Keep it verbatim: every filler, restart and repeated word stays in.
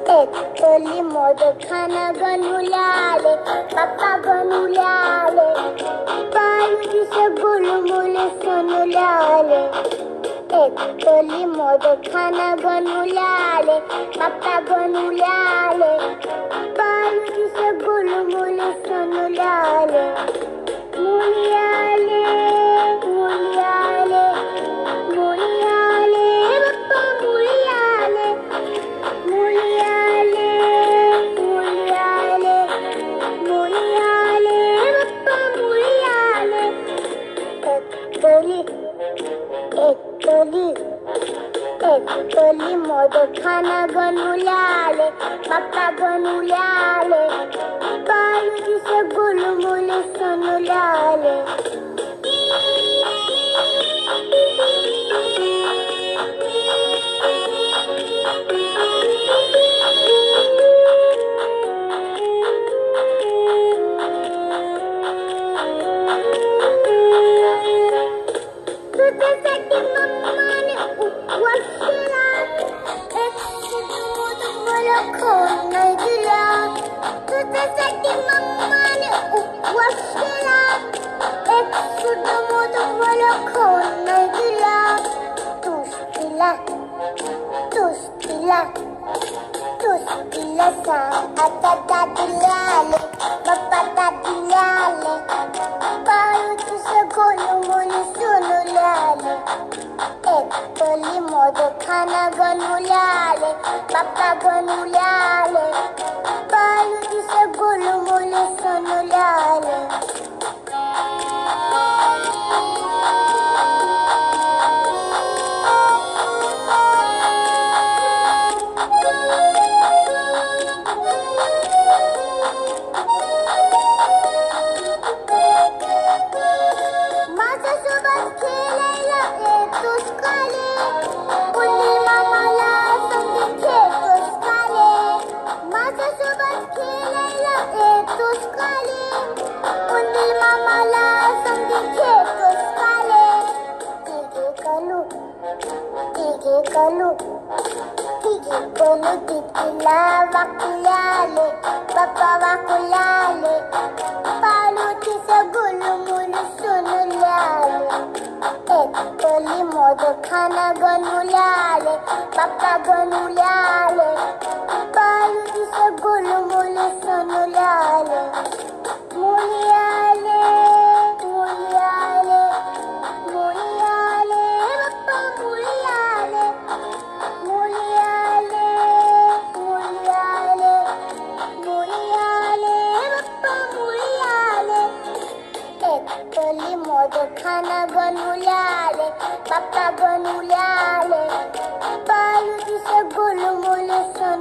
एक टोली मोदक खाना बनवून आले, पप्पा बनवून आले, पालखीचं गुलमुल सणून आले. एक टोली मोदक खाना बनवून आले, पप्पा बनवून आले, पालखीचं गुलमुल सणून आले. मुली आले, मुली आले, मुली आले, पप्पा मुली आले, मुली आले, मुली आले, मुली आले, पप्पा मुली आले. एक टोली, एक टोली, एक टोली मोदक खाना बनवून आले, पप्पा बनवून आले, पालखीचं गुलमुल सणून आले. तुझ्यासाठी मम्माने उपवास केला, एक मोदक मला खाऊन नाही दिला. तुझ्यासाठी मम्माने उपवास केला, एक सुद्धा मोदक मला खाऊन नाही दिला. तूच तिला, तूच तिला, तूच तिला सांग आता दादीला आले, पप्पा दादीला आले, पालखीचं गुलमुल सणून आले. एक टोली मोदक खाना बनवून आले, पप्पा बनवून आले, पालखीचं गुलमुल सणून आले. माझ्यासोबत खेळायला येतोस काले, उन्नी मामाला संगीत खेळतोस काले. माझ्यासोबत खेळायला येतोस काले, उन्नी मामाला संगीत खेळतोस काले. तिघे कलू, तिघे कलू, तिघे कलू तिथीला वाकुले आले, पप्पा वाकुले आले, पालखीचं गुलमुल सणून आले. एक टोली मोदक खाना बनवून आले, पप्पा बनवून आले, पालखीचं गुलमुल सणून आले. मुली आले, मुली आले, मुली आले, पप्पा मुली आले, मुली आले, मुली आले, मुली आले, पप्पा मुली आले. एक टोली मोदक खाना बनवून आले, पप्पा बनवून आले, पालखीचं गुलमुल सणून